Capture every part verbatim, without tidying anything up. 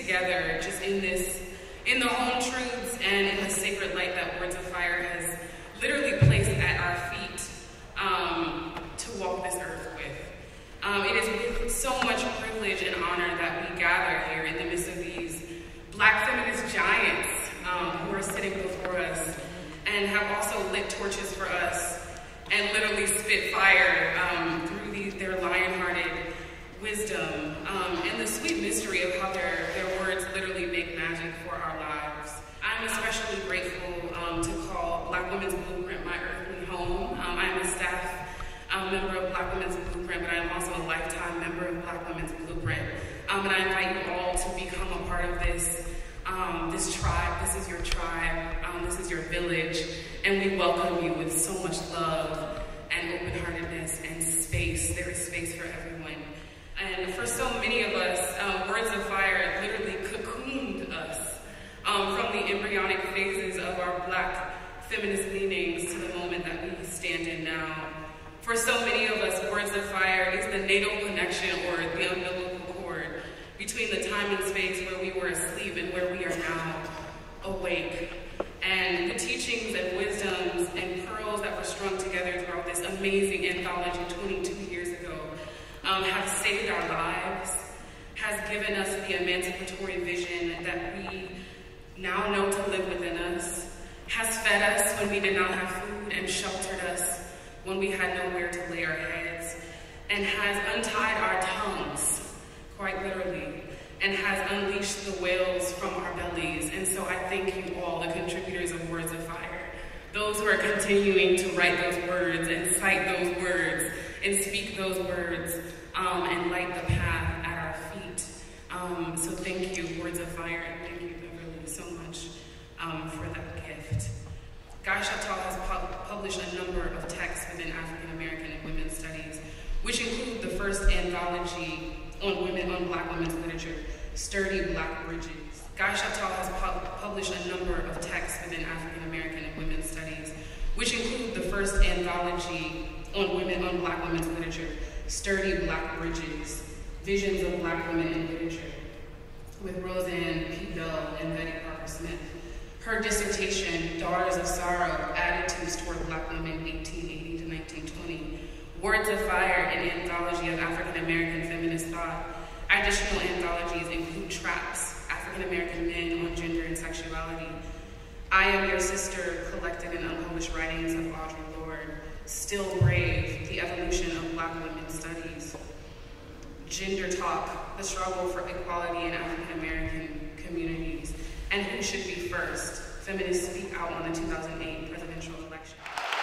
together just in this, in the home truths and in the sacred light that Words of Fire has literally placed at our feet um, to walk this earth with. Um, it is with so much privilege and honor that we gather here in the midst of these Black feminist giants um, who are sitting before us and have also lit torches for us and literally spit fire um, through these, their lion-hearted wisdom um, and the sweet mystery of how their, their words literally make magic for our lives. I'm especially grateful um, to call Black Women's Blueprint my earthly home. Um, I'm a staff um, member of Black Women's Blueprint, but I'm also a lifetime member of Black Women's Blueprint. Um, and I invite you all to become a part of this, um, this tribe. This is your tribe. Um, this is your village. And we welcome you with so much love and open-heartedness and space. There is space for everyone. And for so many of us, um, Words of Fire literally cocooned us um, from the embryonic phases of our Black feminist leanings to the moment that we stand in now. For so many of us, Words of Fire is the natal connection or the umbilical cord between the time and space where we were asleep and where we are now awake. And the teachings and wisdoms and pearls that were strung together throughout this amazing anthology twenty-two years ago um, have saved our lives, has given us the emancipatory vision that we now know to live within us, has fed us when we did not have food and sheltered us when we had nowhere to lay our heads, and has untied our tongues, quite literally, and has unleashed the whales from our bellies. And so I thank you all, the contributors of Words of Fire, those who are continuing to write those words and cite those words and speak those words um, and light the path at our feet. Um, so thank you, Words of Fire, and thank you, Beverly, so much um, for that gift. Guy Chateau has pu published a number of texts within African American and women's studies, which include the first anthology on women, on Black women's literature, Sturdy Black Bridges. Guy Chateau has pu published a number of texts within African American and women's studies, which include the first anthology on women, on Black women's literature, Sturdy Black Bridges, Visions of Black Women in Literature, with Roseanne P. Bell and Betty Parker Smith. Her dissertation, Daughters of Sorrow, Attitudes Toward Black Women, eighteen eighty to nineteen twenty, Words of Fire, an anthology of African American feminist thought. Additional anthologies include Traps, African American Men on Gender and Sexuality, I Am Your Sister, collected in unpublished writings of Audre Lorde, Still Brave, The Evolution of Black Women's Studies, Gender Talk, The Struggle for Equality in African American Communities, and Who Should Be First, Feminists Speak Out on the two thousand eight presidential election.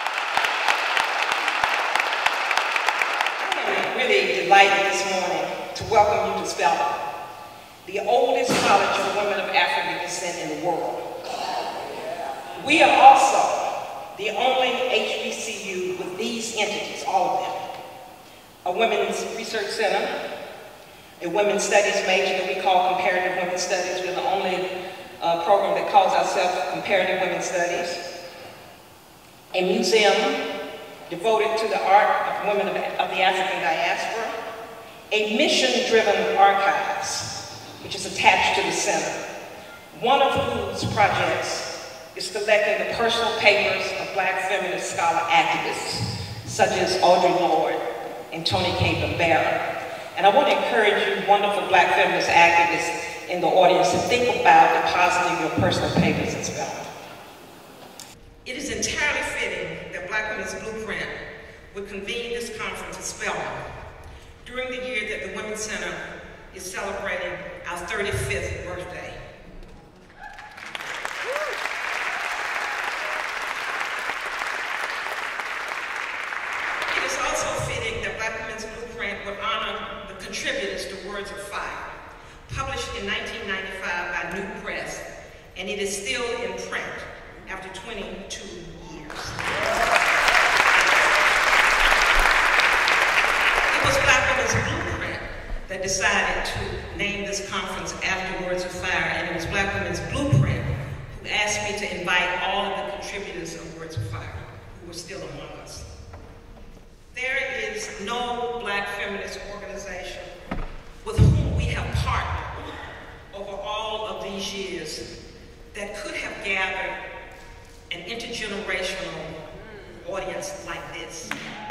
I'm really delighted this morning to welcome you to Spelman, the oldest college for women of African descent in the world. We are also the only H B C U with these entities, all of them. A women's research center, a women's studies major that we call comparative women's studies. We're the only uh, program that calls ourselves comparative women's studies. A museum devoted to the art of women of, of the African diaspora. A mission-driven archives, which is attached to the center. One of whose projects is collecting the personal papers of Black feminist scholar activists, such as Audre Lorde and Toni Cade Barron. And I want to encourage you, wonderful Black feminist activists in the audience, to think about depositing your personal papers in Spelman. It is entirely fitting that Black Women's Blueprint would convene this conference in Spelman during the year that the Women's Center is celebrating our thirty-fifth birthday. It is also fitting that Black Women's Blueprint would honor the contributors to Words of Fire, published in nineteen ninety-five by New Press, and it is still in print after twenty-two years. It was Black Women's Blueprint that decided to name this conference after Words of Fire, and it was Black Women's Blueprint who asked me to invite all of the contributors of Words of Fire, who were still among us. There is no Black feminist organization with whom we have partnered over all these years that could have gathered an intergenerational audience like this.